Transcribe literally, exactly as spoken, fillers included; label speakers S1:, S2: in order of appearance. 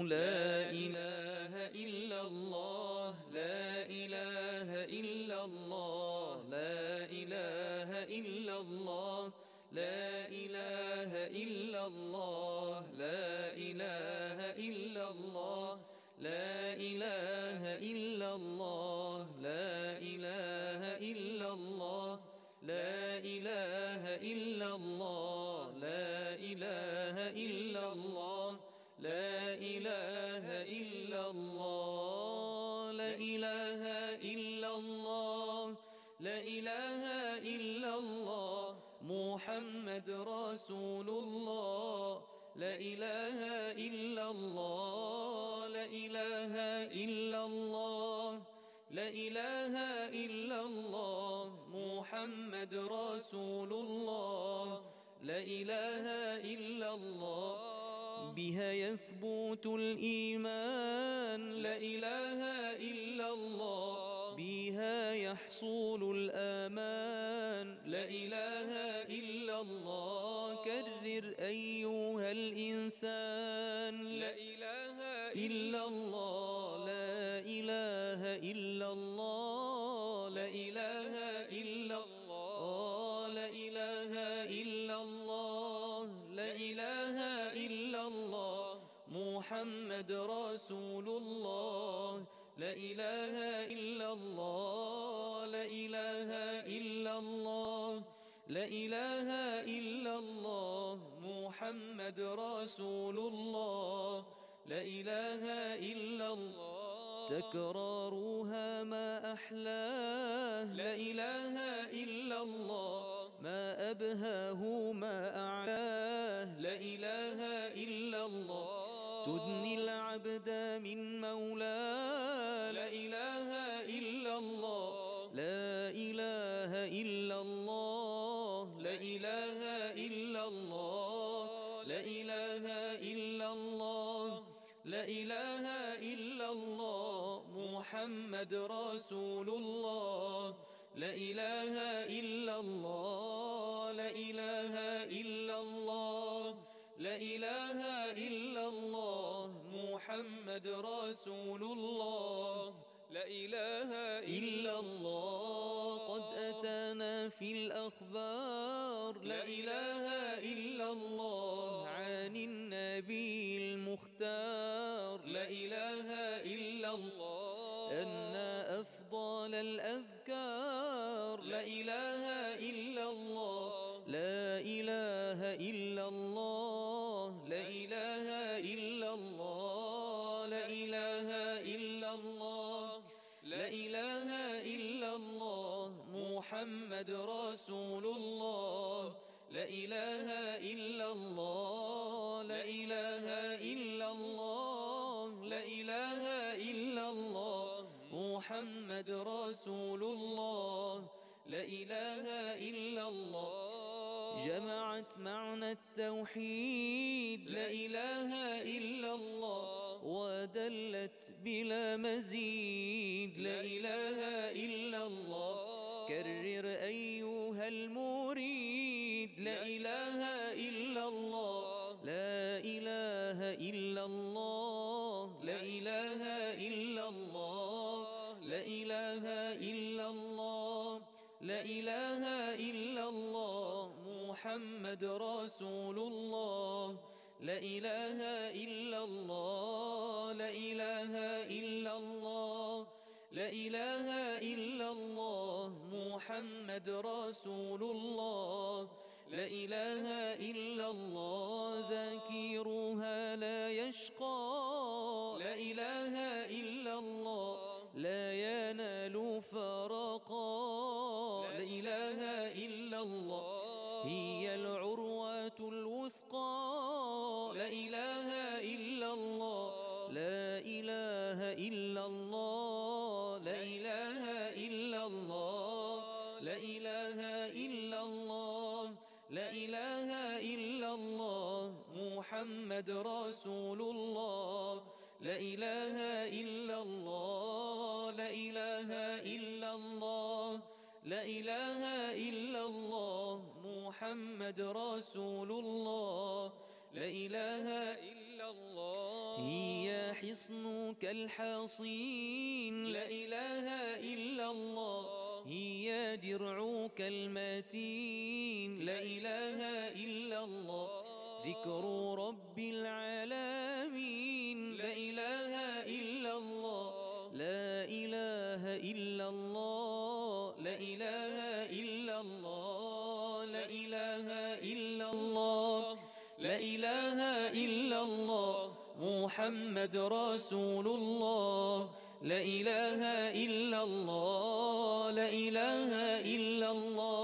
S1: لا إله إلا الله لا إله إلا الله لا إله إلا الله لا إله إلا الله لا إله إلا الله لا إله إلا الله لا إله إلا الله لا إله إلا الله لا إله إلا الله لا إله إلا الله لا إله إلا الله لا إله إلا الله محمد رسول الله لا إله إلا الله لا إله إلا الله لا إله إلا الله محمد رسول الله لا إله إلا الله بها يثبت الإيمان لا إله إلا الله بها يحصل الأمان لا إله إلا الله كرر أيها الإنسان لا إله إلا الله لا إله إلا الله لا إله إلا الله لا إله إلا الله لا إله إلا الله محمد رسول الله لا إله إلا الله لا إله إلا الله لا إله إلا الله محمد رسول الله لا إله إلا الله تكرارها ما أحلاه لا إله إلا الله ما أبهاه ما أعلاه لا إله إلا الله تدني العبد من مولاه لا إله إلا الله لا إله إلا الله لا إله إلا الله لا إله إلا الله لا إله إلا الله محمد رسول الله لا إله إلا الله لا إله إلا الله لا إله إلا الله محمد رسول الله لا إله إلا الله قد أتانا في الأخبار لا إله إلا الله عن النبي المختار لا إله إلا الله أن أفضل الأذكار لا إله إلا الله لا إله إلا الله لا إله إلا الله لا إله إلا الله لا إله إلا الله محمد رسول الله لا إله إلا الله لا إله إلا الله لا إله إلا الله محمد رسول الله لا إله إلا الله جمعت معنى التوحيد لا إله إلا الله ودلت بلا مزيد لا إله إلا الله كرر أيها المريد لا إله إلا الله لا إله إلا الله لا إله إلا الله لا إله إلا الله لا إله إلا الله محمد رسول الله لا إله إلا الله لا إله إلا الله لا إله إلا الله محمد رسول الله لا إله إلا الله ذاكرها لا يشقى لا إله إلا الله لا ينال فرقا لا إله إلا الله هي العروة الوثقى لا إله إلا الله لا إله إلا الله لا إله إلا الله لا إله إلا الله لا إله إلا الله محمد رسول الله لا إله إلا الله لا إله إلا الله لا إله إلا الله محمد رسول الله لا إله إلا الله هي حصنك الحصين لا إله إلا الله هي درعك المتين لا إله إلا الله ذكر رب العالمين لا إله إلا الله لا إله إلا الله لا إله إلا الله لا إله إلا الله لا إله إلا الله محمد رسول الله لا إله إلا الله لا إله إلا الله